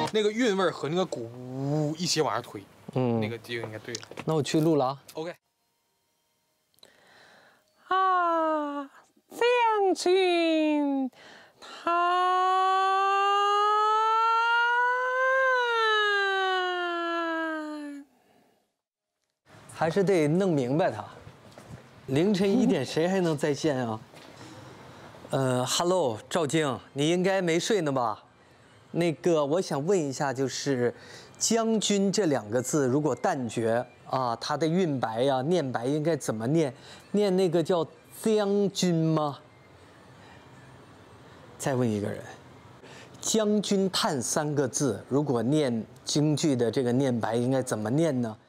那个韵味和那个鼓一起往上推，那个这个应该对了。 那我去录了啊。 OK。 啊，将军他还是得弄明白他。凌晨1点谁还能在线啊？Hello， 赵晶，你应该没睡呢吧？那个，我想问一下，就是“将军”这2个字，如果旦角啊，它的韵白呀、念白应该怎么念？念那个叫将军吗？再问一个人，“将军叹”3个字，如果念京剧的这个念白应该怎么念呢？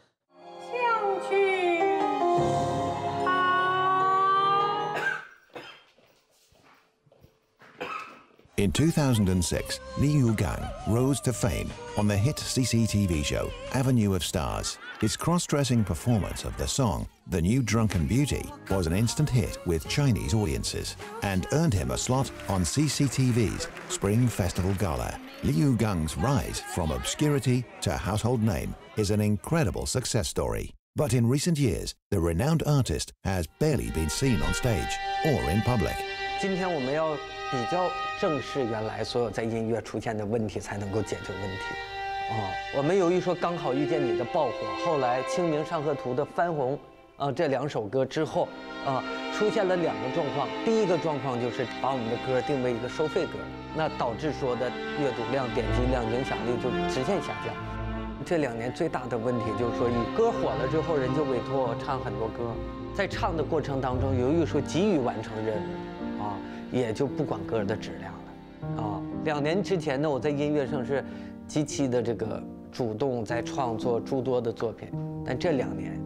In 2006, Li Yugang rose to fame on the hit CCTV show Avenue of Stars. His cross-dressing performance of the song The New Drunken Beauty was an instant hit with Chinese audiences and earned him a slot on CCTV's Spring Festival Gala. Li Yugang's rise from obscurity to household name is an incredible success story. But in recent years, the renowned artist has barely been seen on stage or in public. 今天我们要比较正视原来所有在音乐出现的问题，才能够解决问题。我们由于说刚好遇见你的爆火，后来《清明上河图》的翻红，这2首歌之后，出现了2个状况。第一个状况就是把我们的歌定为一个收费歌，那导致说的阅读量、点击量、影响力就直线下降。这2年最大的问题就是说，你歌火了之后，人就委托我唱很多歌，在唱的过程当中，由于说急于完成任务。 也就不管歌的质量了，2年之前呢，我在音乐上是极其的这个主动，在创作诸多的作品，但这2年。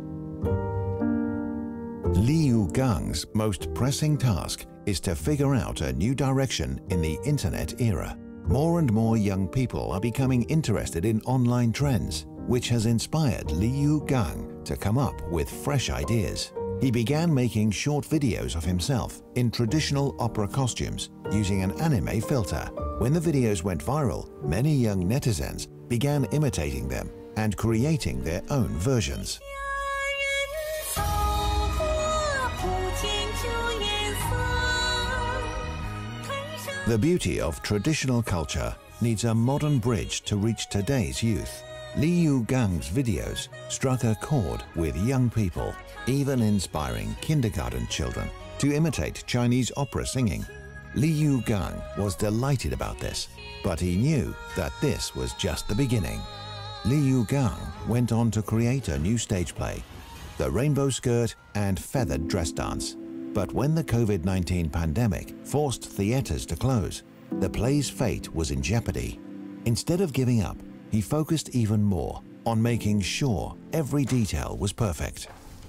Li Yugang's most pressing task is to figure out a new direction in the internet era. More and more young people are becoming interested in online trends, which has inspired Li Yugang to come up with fresh ideas. He began making short videos of himself in traditional opera costumes using an anime filter. When the videos went viral, many young netizens began imitating them and creating their own versions. The beauty of traditional culture needs a modern bridge to reach today's youth. Li Yugang's videos struck a chord with young people, even inspiring kindergarten children to imitate Chinese opera singing. Li Yugang was delighted about this, but he knew that this was just the beginning. Li Yugang went on to create a new stage play, The Rainbow Skirt and Feathered Dress Dance. But when the COVID-19 pandemic forced theaters to close, the play's fate was in jeopardy. Instead of giving up, he focused even more on making sure every detail was perfect.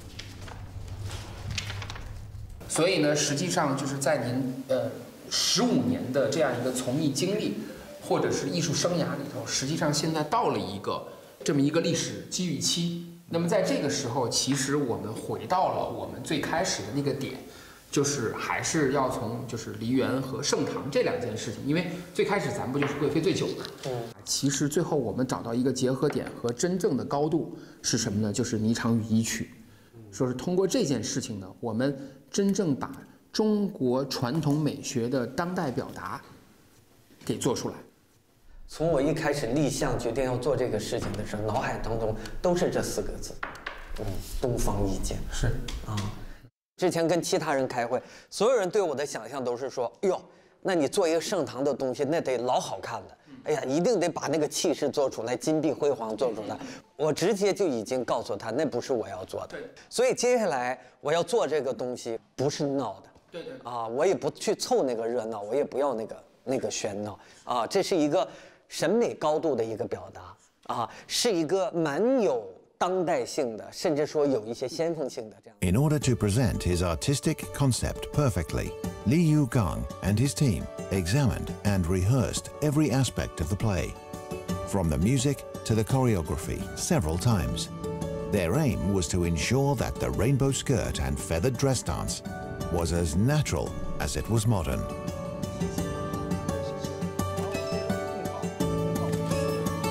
所以呢，实际上就是在您15年的这样一个从艺经历，或者是艺术生涯里头，实际上现在到了这么一个历史机遇期。那么在这个时候，其实我们回到了我们最开始的那个点，就是还是要从就是梨园和盛唐这2件事情，因为最开始咱不就是贵妃醉酒嘛。其实最后我们找到一个结合点和真正的高度是什么呢？就是霓裳羽衣曲。说是通过这件事情呢，我们真正把中国传统美学的当代表达给做出来。 从我一开始立项决定要做这个事情的时候，脑海当中都是这4个字，东方易见。是啊，之前跟其他人开会，所有人对我的想象都是说，哎呦，那你做一个盛唐的东西，那得老好看的。哎呀，一定得把那个气势做出来，金碧辉煌做出来。我直接就已经告诉他，那不是我要做的。所以接下来我要做这个东西，不是闹的。对。我也不去凑那个热闹，我也不要那个喧闹啊，这是一个审美高度的一个表达啊，是一个蛮有当代性的，甚至说有一些先锋性的这样。 In order to present his artistic concept perfectly, Li Yugang and his team examined and rehearsed every aspect of the play, from the music to the choreography several times. Their aim was to ensure that the rainbow skirt and feathered dress dance was as natural as it was modern.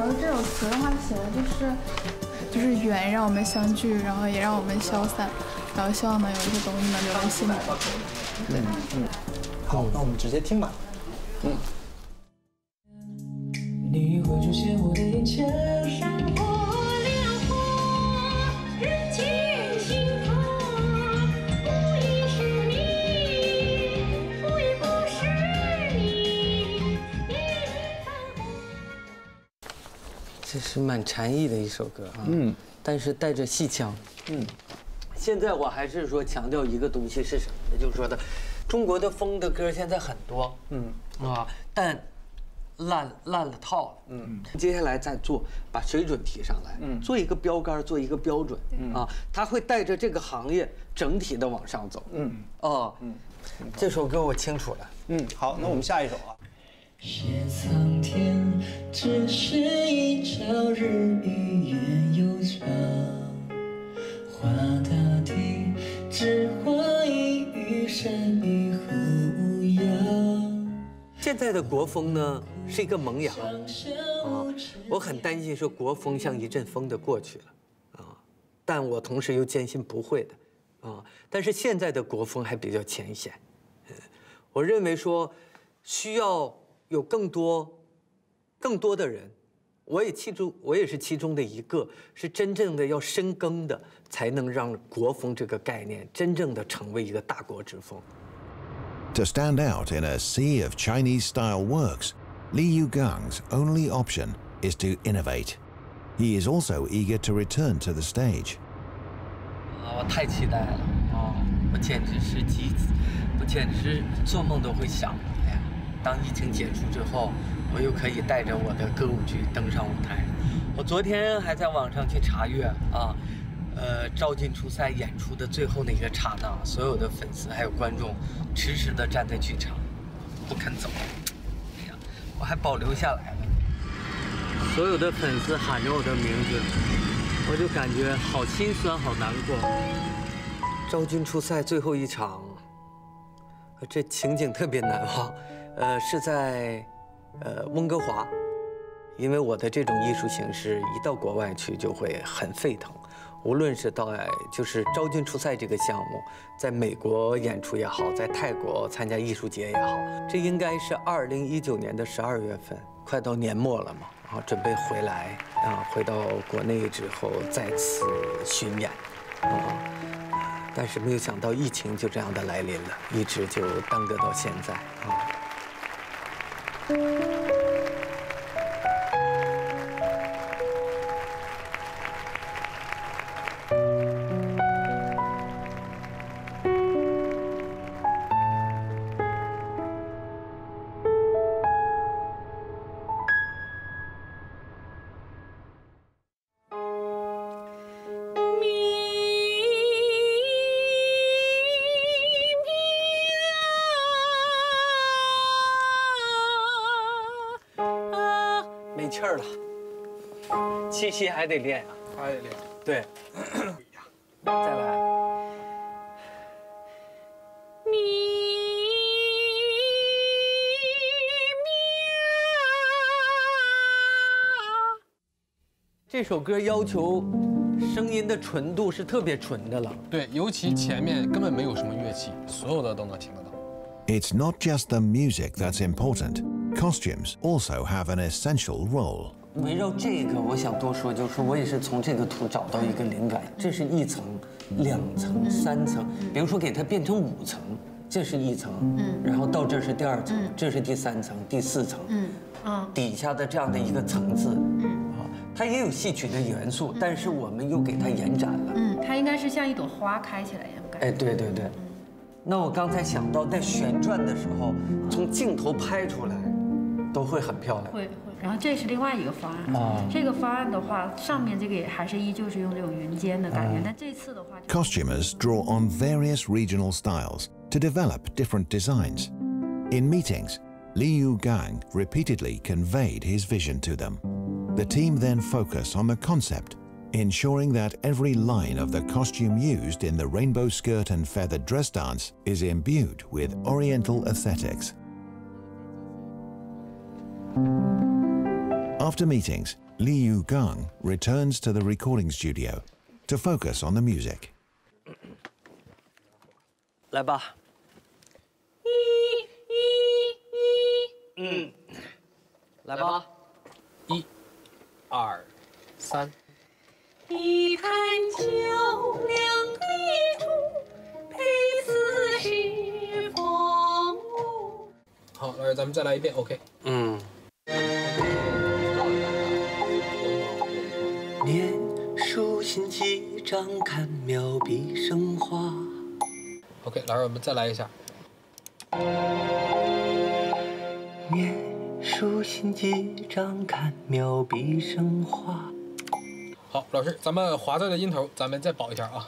的这首词的话，写的就是缘让我们相聚，然后也让我们消散，然后希望能有一些东西能留在心里。 好，那我们直接听吧。 你会出现我的眼前，山河辽阔，人间幸福，不亦是你，不亦不是你，夜里繁华。 这是蛮禅意的一首歌啊，但是带着戏腔，现在我还是说强调一个东西是什么呢？就是说的，中国的风的歌现在很多，但烂了套了，接下来再把水准提上来，做一个标杆，做一个标准，它会带着这个行业整体的往上走，这首歌我清楚了， 好，那我们下一首啊。 谢苍天，只是一朝日与愿悠长。画大地，只画一余生于胡杨。 现在的国风呢是一个萌芽我很担心说国风像一阵风的过去了但我同时又坚信不会的但是现在的国风还比较浅显，我认为说需要有更多的人，我也是其中的一个，是真正的要深耕的，才能让国风这个概念真正的成为一个大国之风。 To stand out in a sea of Chinese-style works, Li Yugang's only option is to innovate. He is also eager to return to the stage. 我太期待了我简直做梦都会想，哎呀，当疫情结束之后，我又可以带着我的歌舞剧登上舞台。我昨天还在网上去查阅招进初赛演出的最后那个刹那，所有的粉丝还有观众迟迟地站在剧场，不肯走。哎呀，我还保留下来了。所有的粉丝喊着我的名字，我就感觉好心酸，好难过。招进初赛最后一场，这情景特别难忘。是在温哥华，因为我的这种艺术形式一到国外去就会很沸腾。无论是就是招进初赛这个项目，在美国演出也好，在泰国参加艺术节也好，这应该是2019年的12月份，快到年末了嘛，准备回来回到国内之后再次巡演但是没有想到疫情就这样的来临了，一直就耽搁到现在没气儿了，气息还得练还得练。 对，再来。这首歌要求声音的纯度是特别纯的了。 对，尤其前面根本没有什么乐器，所有的都能听得到。 It's not just the music that's important. Costumes also have an essential role. 围绕这个，我想多说，就是我也是从这个图找到一个灵感。这是1层、2层、3层，比如说给它变成5层，这是1层，然后到这是第2层，这是第3层、第4层，底下的这样的一个层次，它也有戏曲的元素，但是我们又给它延展了。 它应该是像一朵花开起来一样感觉。 哎，对对对。那我刚才想到，在旋转的时候，从镜头拍出来，都会很漂亮。 会。然后这是另外一个方案。这个方案的话，上面这个也还是依旧是用这种云间的感觉，但这次的话 ，Costumers draw on various regional styles to develop different designs. In meetings, Li Yugang repeatedly conveyed his vision to them. The team then focus on the concept, ensuring that every line of the costume used in the rainbow skirt and feathered dress dance is imbued with Oriental aesthetics. After meetings, Li Yugang returns to the recording studio to focus on the music. 来吧。来吧。 1、2、3。 一坛酒，两滴珠，配似是风物。 好，老师，咱们再来一遍 ，OK。 念书心机，张看妙笔生花。 OK， 老师，我们再来一下。 念书心机，张看妙笔生花。 好，老师，咱们划对了音头，咱们再保一下啊。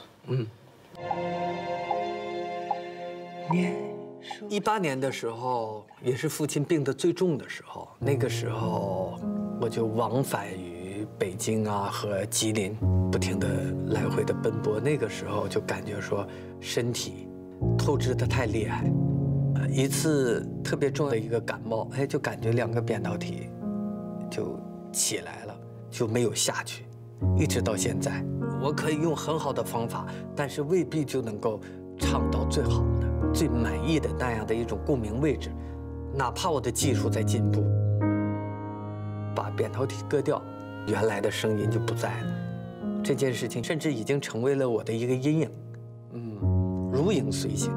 18年的时候，也是父亲病得最重的时候。那个时候，我就往返于北京啊和吉林，不停地来回的奔波。那个时候就感觉说，身体透支得太厉害。一次特别重的一个感冒，就感觉2个扁桃体就起来了，就没有下去。一直到现在，我可以用很好的方法，但是未必就能够唱到最好的、最满意的那样的一种共鸣位置。哪怕我的技术在进步，把扁桃体割掉，原来的声音就不在了。这件事情甚至已经成为了我的一个阴影，如影随形。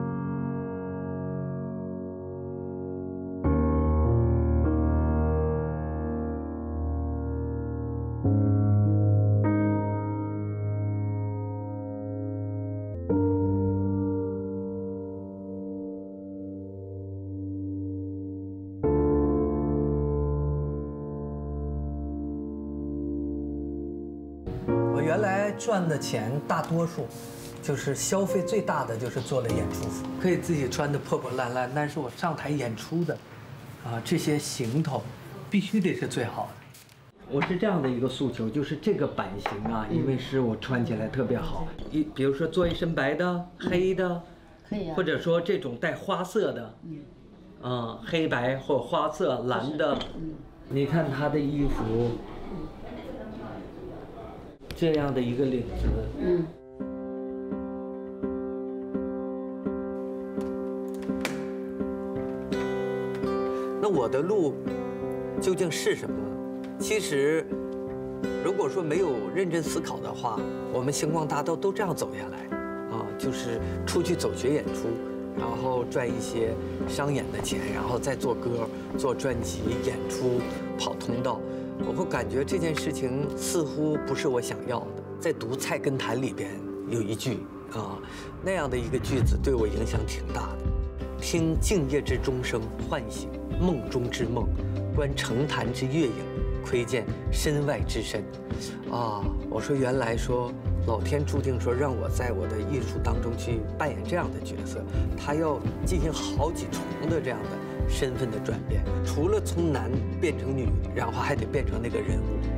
原来赚的钱大多数，就是消费最大的就是做了演出服，可以自己穿的破破烂烂，但是我上台演出的，这些行头，必须得是最好的。我是这样的一个诉求，就是这个版型啊，因为是我穿起来特别好，比如说做一身白的、黑的， 可以啊， 或者说这种带花色的，黑白或花色蓝的，你看他的衣服。这样的一个领子，那我的路究竟是什么呢？其实，如果说没有认真思考的话，我们星光大道都这样走下来，就是出去走学演出，然后赚一些商演的钱，然后再做歌、做专辑、演出、跑通道。我会感觉这件事情似乎不是我想要的。在读《菜根谭》里边有一句那样的一个句子对我影响挺大的。听静夜之钟声，唤醒梦中之梦；观城坛之月影，窥见身外之身。我说原来说老天注定说让我在我的艺术当中去扮演这样的角色，他要进行好几重的这样的身份的转变，除了从男变成女，然后还得变成那个人物。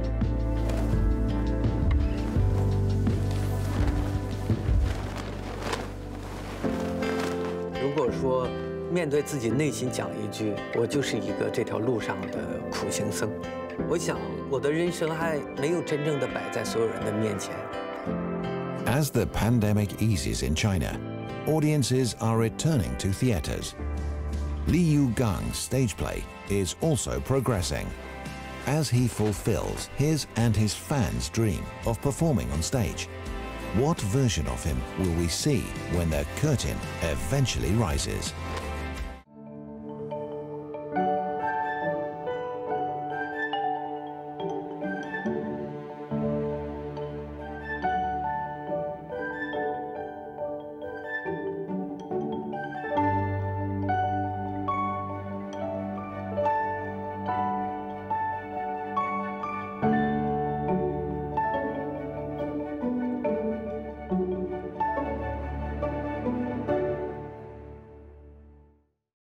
如果说面对自己内心讲一句，我就是一个这条路上的苦行僧，我想我的人生还没有真正的摆在所有人的面前。 As the pandemic eases in China, audiences are returning to theaters. Li Yugang's stage play is also progressing as he fulfills his and his fans' dream of performing on stage. What version of him will we see when the curtain eventually rises?